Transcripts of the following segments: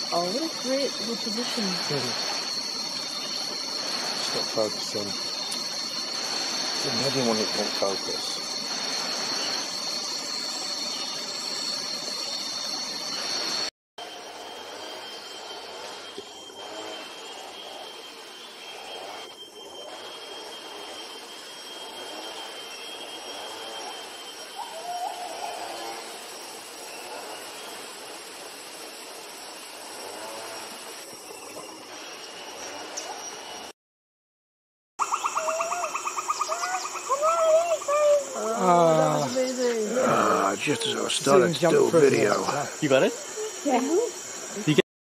Oh, what a great little position. It's not focusing. Imagine when it won't focus. Just as I was starting to do a video. You got it? Yeah. You get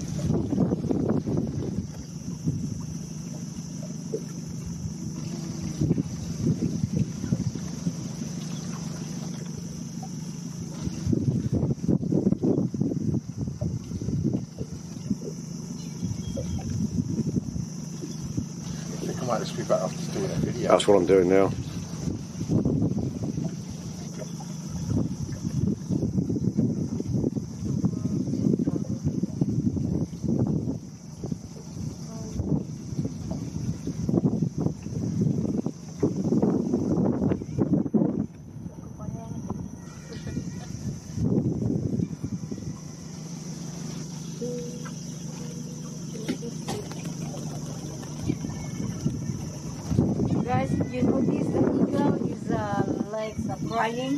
I think I might just be better off just doing a video. That's what I'm doing now. Guys, you notice the eagle, his legs are crying?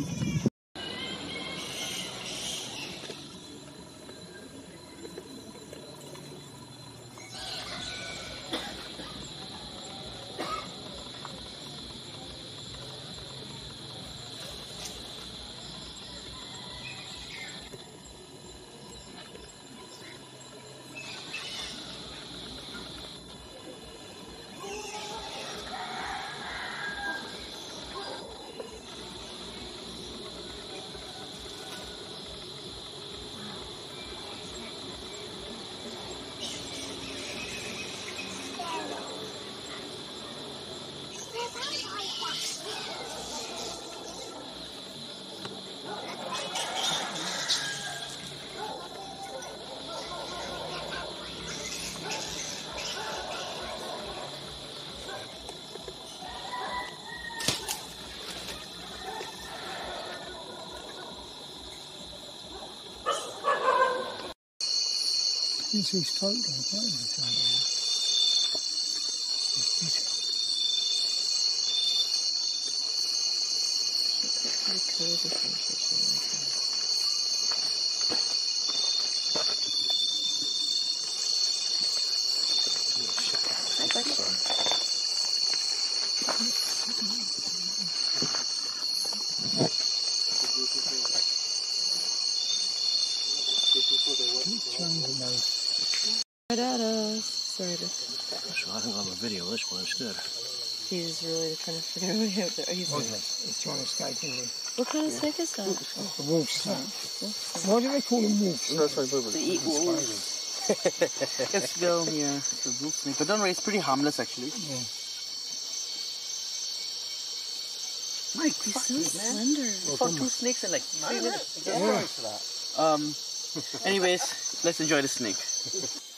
This is totally Right at us. Sorry. I think I'm a video this one instead. He's really trying to figure out what he's It's trying to escape, isn't it? What kind of snake is that? The wolf snake. Why do they call them wolves? No, sorry, They eat wolves. It's film, yeah. It's a wolf snake. But don't worry, it's pretty harmless actually. Yeah. My He's so slender. I fought 2 snakes in like 3 minutes. Yeah. Anyways, let's enjoy the snake.